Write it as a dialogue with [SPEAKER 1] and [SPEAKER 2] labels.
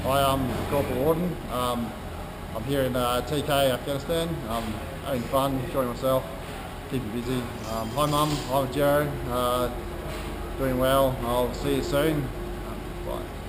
[SPEAKER 1] Hi, I'm Corporal Auden. I'm here in TK, Afghanistan. I'm having fun, enjoying myself, keeping busy. Hi Mum, I'm Joe. Doing well. I'll see you soon. Bye.